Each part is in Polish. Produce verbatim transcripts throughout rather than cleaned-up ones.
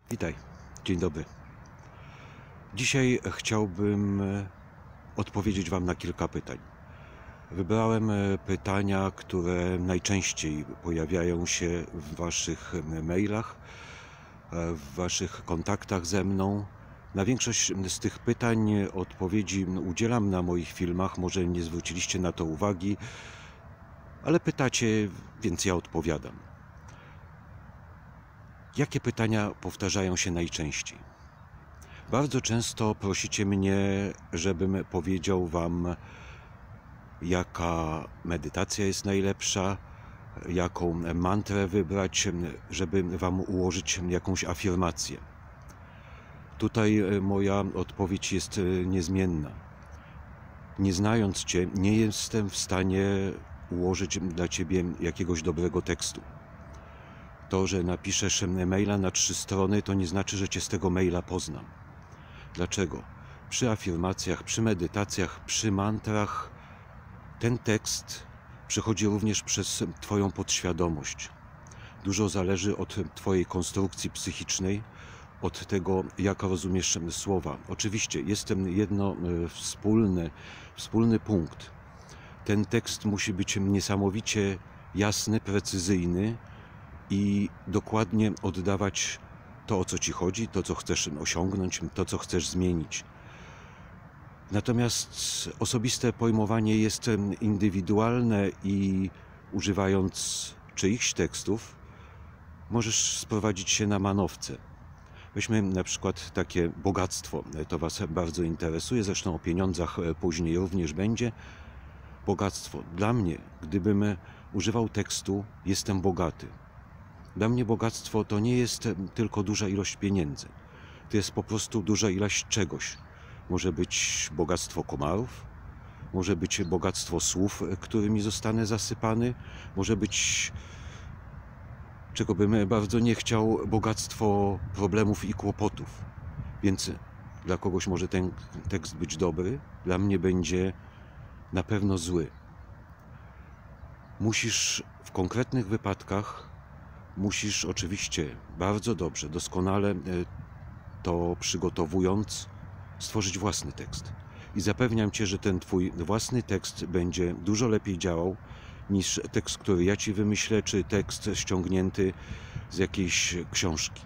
Witaj, dzień dobry. Dzisiaj chciałbym odpowiedzieć Wam na kilka pytań. Wybrałem pytania, które najczęściej pojawiają się w Waszych mailach, w Waszych kontaktach ze mną. Na większość z tych pytań odpowiedzi udzielam na moich filmach, może nie zwróciliście na to uwagi, ale pytacie, więc ja odpowiadam. Jakie pytania powtarzają się najczęściej? Bardzo często prosicie mnie, żebym powiedział Wam, jaka medytacja jest najlepsza, jaką mantrę wybrać, żeby Wam ułożyć jakąś afirmację. Tutaj moja odpowiedź jest niezmienna. Nie znając Cię, nie jestem w stanie ułożyć dla Ciebie jakiegoś dobrego tekstu. To, że napiszesz maila na trzy strony, to nie znaczy, że Cię z tego maila poznam. Dlaczego? Przy afirmacjach, przy medytacjach, przy mantrach ten tekst przechodzi również przez Twoją podświadomość. Dużo zależy od Twojej konstrukcji psychicznej, od tego, jak rozumiesz słowa. Oczywiście jest ten jedno wspólny, wspólny punkt. Ten tekst musi być niesamowicie jasny, precyzyjny i dokładnie oddawać to, o co Ci chodzi, to, co chcesz osiągnąć, to, co chcesz zmienić. Natomiast osobiste pojmowanie jest indywidualne i używając czyichś tekstów możesz sprowadzić się na manowce. Weźmy na przykład takie bogactwo. To Was bardzo interesuje, zresztą o pieniądzach później również będzie. Bogactwo. Dla mnie, gdybym używał tekstu "jestem bogaty", dla mnie bogactwo to nie jest tylko duża ilość pieniędzy. To jest po prostu duża ilość czegoś. Może być bogactwo komarów, może być bogactwo słów, którymi zostanę zasypany, może być, czego bym bardzo nie chciał, bogactwo problemów i kłopotów. Więc dla kogoś może ten tekst być dobry, dla mnie będzie na pewno zły. Musisz w konkretnych wypadkach Musisz oczywiście bardzo dobrze, doskonale to przygotowując, stworzyć własny tekst. I zapewniam Cię, że ten Twój własny tekst będzie dużo lepiej działał niż tekst, który ja Ci wymyślę, czy tekst ściągnięty z jakiejś książki.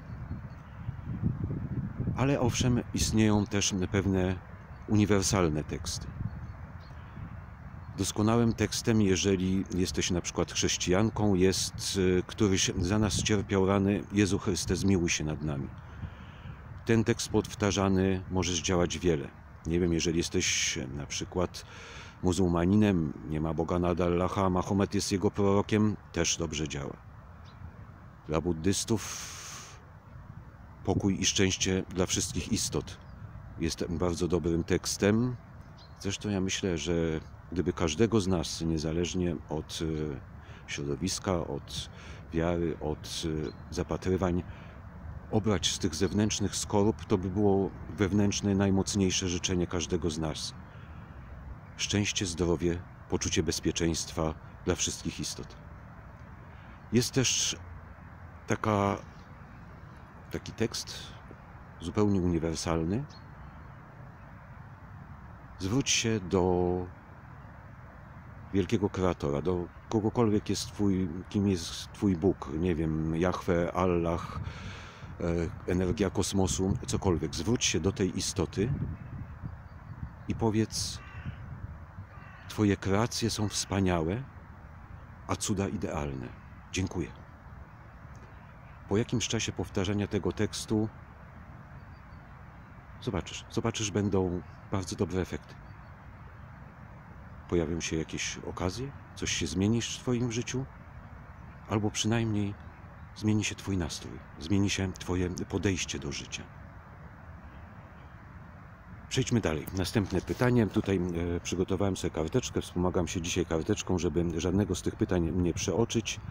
Ale owszem, istnieją też pewne uniwersalne teksty. Doskonałym tekstem, jeżeli jesteś na przykład chrześcijanką, jest "któryś za nas cierpiał rany, Jezu Chryste, zmiłuj się nad nami". Ten tekst powtarzany możesz działać wiele. Nie wiem, jeżeli jesteś na przykład muzułmaninem, nie ma Boga nad Allaha, Mahomet jest jego prorokiem, też dobrze działa. Dla buddystów pokój i szczęście dla wszystkich istot jest bardzo dobrym tekstem. Zresztą ja myślę, że gdyby każdego z nas, niezależnie od środowiska, od wiary, od zapatrywań, obrać z tych zewnętrznych skorup, to by było wewnętrzne, najmocniejsze życzenie każdego z nas. Szczęście, zdrowie, poczucie bezpieczeństwa dla wszystkich istot. Jest też taka, taki tekst zupełnie uniwersalny. Zwróć się do wielkiego kreatora, do kogokolwiek jest twój, kim jest Twój Bóg, nie wiem, Jahwe, Allah, energia kosmosu, cokolwiek. Zwróć się do tej istoty i powiedz: Twoje kreacje są wspaniałe, a cuda idealne. Dziękuję. Po jakimś czasie powtarzania tego tekstu zobaczysz, zobaczysz, będą bardzo dobre efekty. Pojawią się jakieś okazje, coś się zmieni w Twoim życiu, albo przynajmniej zmieni się Twój nastrój, zmieni się Twoje podejście do życia. Przejdźmy dalej. Następne pytanie. Tutaj e, przygotowałem sobie karteczkę, wspomagam się dzisiaj karteczką, żeby żadnego z tych pytań nie przeoczyć.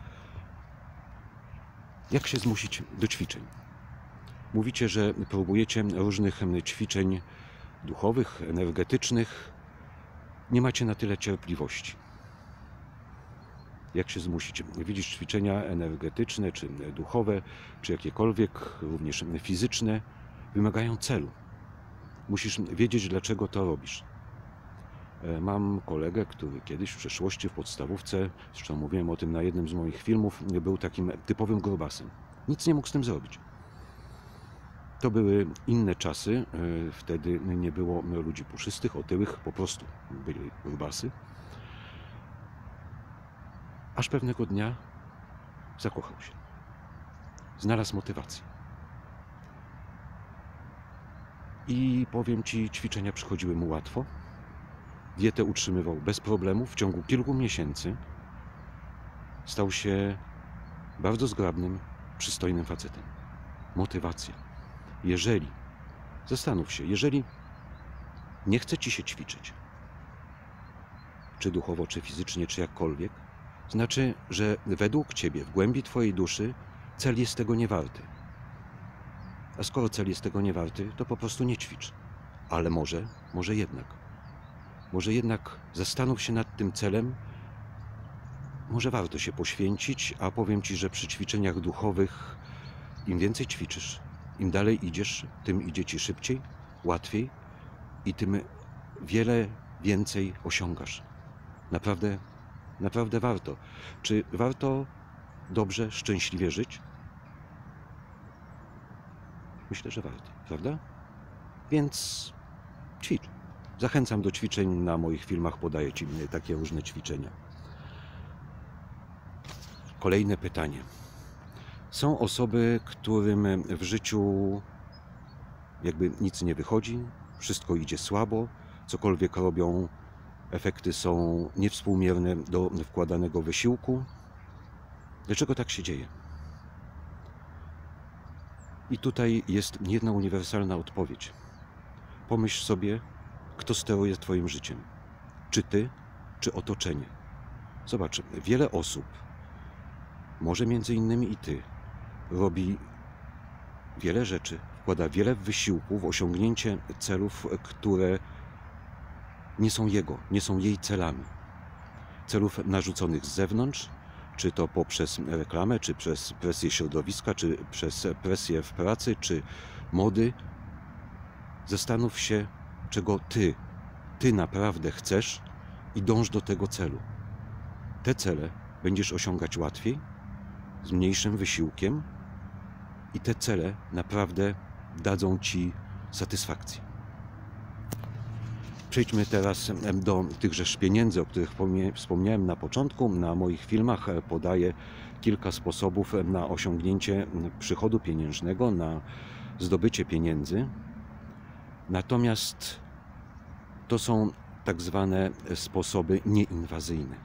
Jak się zmusić do ćwiczeń? Mówicie, że próbujecie różnych ćwiczeń duchowych, energetycznych. Nie macie na tyle cierpliwości. Jak się zmusić? Widzisz, ćwiczenia energetyczne, czy duchowe, czy jakiekolwiek, również fizyczne, wymagają celu. Musisz wiedzieć, dlaczego to robisz. Mam kolegę, który kiedyś w przeszłości w podstawówce, zresztą mówiłem o tym na jednym z moich filmów, był takim typowym grubasem. Nic nie mógł z tym zrobić. To były inne czasy, wtedy nie było ludzi puszystych, otyłych, po prostu byli grubasy. Aż pewnego dnia zakochał się. Znalazł motywację. I powiem Ci, ćwiczenia przychodziły mu łatwo. Dietę utrzymywał bez problemu. W ciągu kilku miesięcy stał się bardzo zgrabnym, przystojnym facetem. Motywacja. Jeżeli, zastanów się, jeżeli nie chce Ci się ćwiczyć, czy duchowo, czy fizycznie, czy jakkolwiek, znaczy, że według Ciebie, w głębi Twojej duszy, cel jest tego niewarty. A skoro cel jest tego niewarty, to po prostu nie ćwicz. Ale może, może jednak. Może jednak zastanów się nad tym celem. Może warto się poświęcić, a powiem Ci, że przy ćwiczeniach duchowych im więcej ćwiczysz, im dalej idziesz, tym idzie Ci szybciej, łatwiej i tym wiele więcej osiągasz. Naprawdę, naprawdę warto. Czy warto dobrze, szczęśliwie żyć? Myślę, że warto, prawda? Więc ćwicz. Zachęcam do ćwiczeń. Na moich filmach podaję Ci takie różne ćwiczenia. Kolejne pytanie. Są osoby, którym w życiu jakby nic nie wychodzi, wszystko idzie słabo, cokolwiek robią, efekty są niewspółmierne do wkładanego wysiłku. Dlaczego tak się dzieje? I tutaj jest jedna uniwersalna odpowiedź. Pomyśl sobie, kto steruje Twoim życiem. Czy Ty, czy otoczenie. Zobacz, wiele osób, może między innymi i Ty, robi wiele rzeczy, wkłada wiele wysiłku w osiągnięcie celów, które nie są jego, nie są jej celami. Celów narzuconych z zewnątrz, czy to poprzez reklamę, czy przez presję środowiska, czy przez presję w pracy, czy mody. Zastanów się, czego Ty, Ty naprawdę chcesz i dąż do tego celu. Te cele będziesz osiągać łatwiej, z mniejszym wysiłkiem i te cele naprawdę dadzą Ci satysfakcję. Przejdźmy teraz do tychże pieniędzy, o których wspomniałem na początku. Na moich filmach podaję kilka sposobów na osiągnięcie przychodu pieniężnego, na zdobycie pieniędzy. Natomiast to są tak zwane sposoby nieinwazyjne.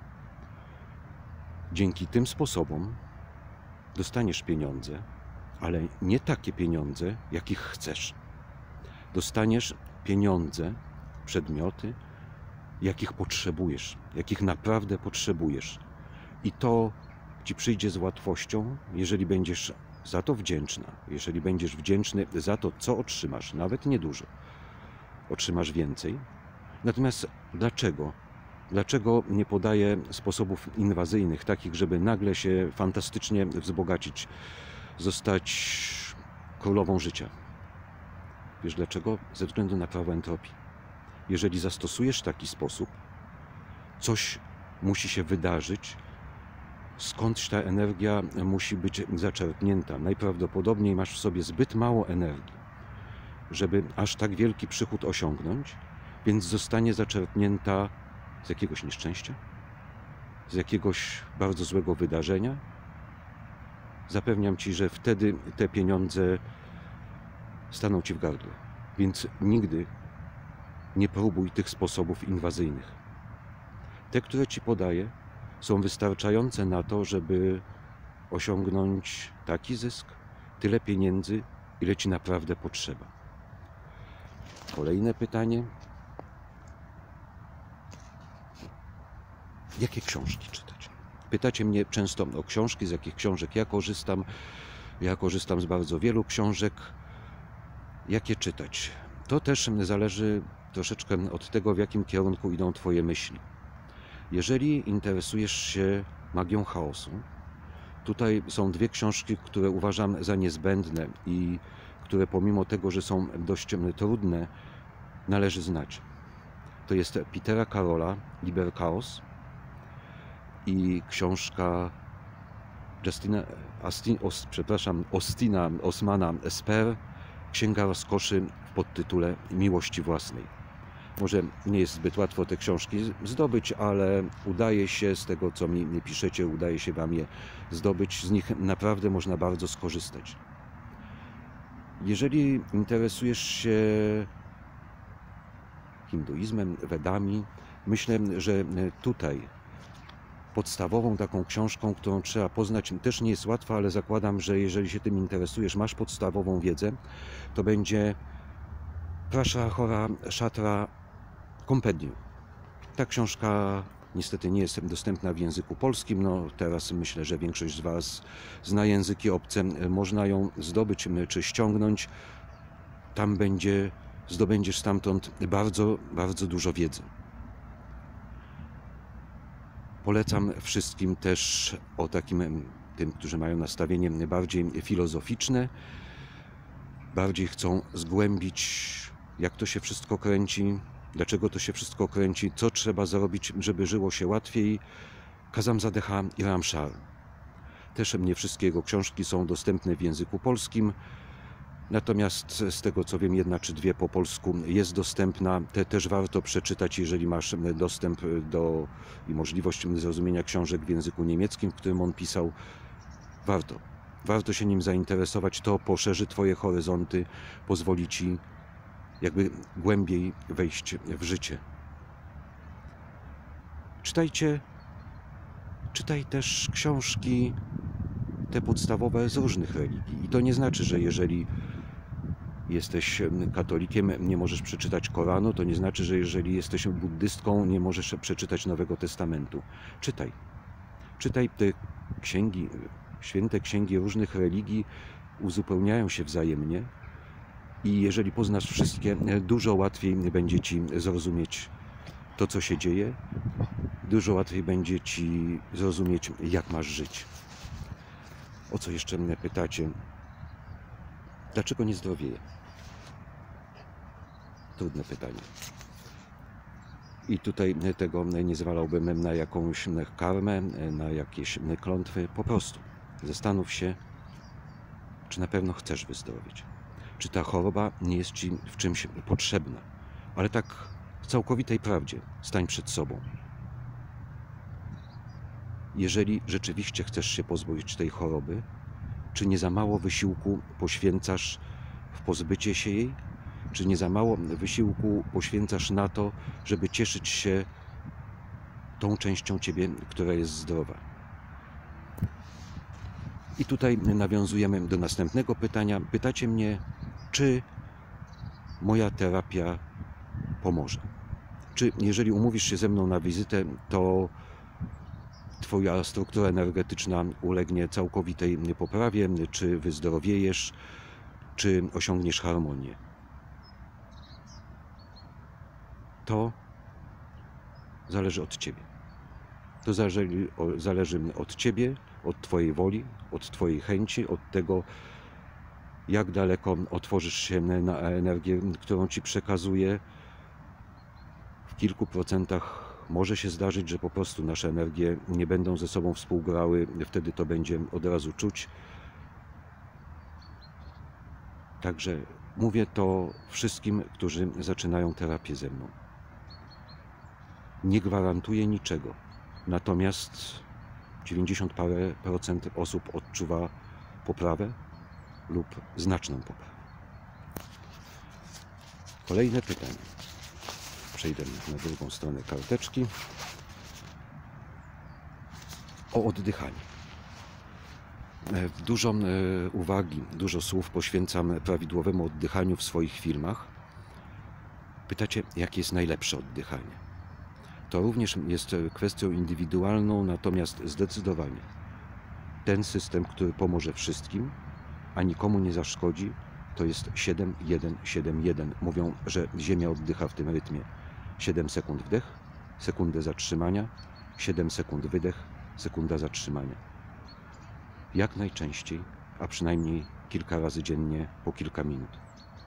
Dzięki tym sposobom dostaniesz pieniądze, ale nie takie pieniądze, jakich chcesz. Dostaniesz pieniądze, przedmioty, jakich potrzebujesz, jakich naprawdę potrzebujesz. I to Ci przyjdzie z łatwością, jeżeli będziesz za to wdzięczna, jeżeli będziesz wdzięczny za to, co otrzymasz, nawet niedużo. Otrzymasz więcej. Natomiast dlaczego? Dlaczego nie podaję sposobów inwazyjnych, takich, żeby nagle się fantastycznie wzbogacić, zostać królową życia? Wiesz dlaczego? Ze względu na prawo entropii. Jeżeli zastosujesz taki sposób, coś musi się wydarzyć, skądś ta energia musi być zaczerpnięta. Najprawdopodobniej masz w sobie zbyt mało energii, żeby aż tak wielki przychód osiągnąć, więc zostanie zaczerpnięta z jakiegoś nieszczęścia, z jakiegoś bardzo złego wydarzenia. Zapewniam Ci, że wtedy te pieniądze staną Ci w gardle. Więc nigdy nie próbuj tych sposobów inwazyjnych. Te, które Ci podaję, są wystarczające na to, żeby osiągnąć taki zysk, tyle pieniędzy, ile Ci naprawdę potrzeba. Kolejne pytanie. Jakie książki czytać? Pytacie mnie często o książki, z jakich książek ja korzystam. Ja korzystam z bardzo wielu książek. Jakie czytać? To też zależy troszeczkę od tego, w jakim kierunku idą Twoje myśli. Jeżeli interesujesz się Magią chaosu. Tutaj są dwie książki, które uważam za niezbędne i które pomimo tego, że są dość trudne, należy znać. To jest Petera Carolla, Liber Chaos i książka Justina, Austin, Os, przepraszam, Austina Osmana Spare, Księga rozkoszy w podtytule Miłości własnej. Może nie jest zbyt łatwo te książki zdobyć, ale udaje się, z tego co mi piszecie, udaje się Wam je zdobyć. Z nich naprawdę można bardzo skorzystać. Jeżeli interesujesz się hinduizmem, Wedami, myślę, że tutaj podstawową taką książką, którą trzeba poznać, też nie jest łatwa, ale zakładam, że jeżeli się tym interesujesz, masz podstawową wiedzę, to będzie Prashahara Shatra Compendium. Ta książka niestety nie jest dostępna w języku polskim. No, teraz myślę, że większość z Was zna języki obce. Można ją zdobyć czy ściągnąć. Tam będzie, zdobędziesz stamtąd bardzo, bardzo dużo wiedzy. Polecam wszystkim też o takim, tym, którzy mają nastawienie bardziej filozoficzne, bardziej chcą zgłębić, jak to się wszystko kręci, dlaczego to się wszystko kręci, co trzeba zrobić, żeby żyło się łatwiej. Kazam Zadecha i Ramszar. Też nie wszystkie jego książki są dostępne w języku polskim, natomiast z tego co wiem, jedna czy dwie po polsku jest dostępna. Te też warto przeczytać, jeżeli masz dostęp do i możliwość zrozumienia książek w języku niemieckim, w którym on pisał. Warto. Warto się nim zainteresować, to poszerzy Twoje horyzonty, pozwoli Ci jakby głębiej wejść w życie. Czytajcie, czytaj też książki te podstawowe z różnych religii. I to nie znaczy, że jeżeli jesteś katolikiem, nie możesz przeczytać Koranu, to nie znaczy, że jeżeli jesteś buddystką, nie możesz przeczytać Nowego Testamentu. Czytaj. Czytaj te księgi, święte księgi różnych religii, uzupełniają się wzajemnie i jeżeli poznasz wszystkie, dużo łatwiej będzie Ci zrozumieć to, co się dzieje, dużo łatwiej będzie Ci zrozumieć, jak masz żyć. O co jeszcze mnie pytacie? Dlaczego nie zdrowieje? Trudne pytanie. I tutaj tego nie zwalałbym na jakąś karmę, na jakieś klątwy. Po prostu zastanów się, czy na pewno chcesz wyzdrowieć. Czy ta choroba nie jest Ci w czymś potrzebna. Ale tak w całkowitej prawdzie stań przed sobą. Jeżeli rzeczywiście chcesz się pozbyć tej choroby, czy nie za mało wysiłku poświęcasz w pozbycie się jej? Czy nie za mało wysiłku poświęcasz na to, żeby cieszyć się tą częścią Ciebie, która jest zdrowa? I tutaj nawiązujemy do następnego pytania. Pytacie mnie, czy moja terapia pomoże? Czy jeżeli umówisz się ze mną na wizytę, to Twoja struktura energetyczna ulegnie całkowitej poprawie, czy wyzdrowiejesz, czy osiągniesz harmonię? To zależy od Ciebie. To zależy, zależy od Ciebie, od Twojej woli, od Twojej chęci, od tego, jak daleko otworzysz się na energię, którą Ci przekazuję. W kilku procentach może się zdarzyć, że po prostu nasze energie nie będą ze sobą współgrały, wtedy to będzie od razu czuć. Także mówię to wszystkim, którzy zaczynają terapię ze mną. Nie gwarantuję niczego, natomiast dziewięćdziesiąt parę procent osób odczuwa poprawę lub znaczną poprawę. Kolejne pytanie. Przejdę na drugą stronę karteczki. O oddychanie. Dużo uwagi, dużo słów poświęcam prawidłowemu oddychaniu w swoich filmach. Pytacie, jakie jest najlepsze oddychanie? To również jest kwestią indywidualną, natomiast zdecydowanie ten system, który pomoże wszystkim, a nikomu nie zaszkodzi, to jest siedem jeden siedem jeden. Mówią, że Ziemia oddycha w tym rytmie. siedem sekund wdech, sekundę zatrzymania, siedem sekund wydech, sekunda zatrzymania. Jak najczęściej, a przynajmniej kilka razy dziennie po kilka minut.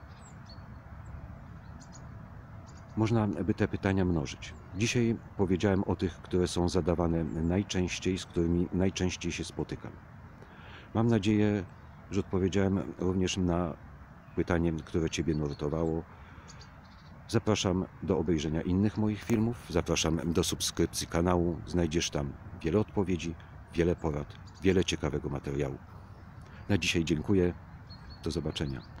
Można by te pytania mnożyć. Dzisiaj powiedziałem o tych, które są zadawane najczęściej, z którymi najczęściej się spotykam. Mam nadzieję, że odpowiedziałem również na pytanie, które Ciebie nurtowało. Zapraszam do obejrzenia innych moich filmów, zapraszam do subskrypcji kanału. Znajdziesz tam wiele odpowiedzi, wiele porad, wiele ciekawego materiału. Na dzisiaj dziękuję. Do zobaczenia.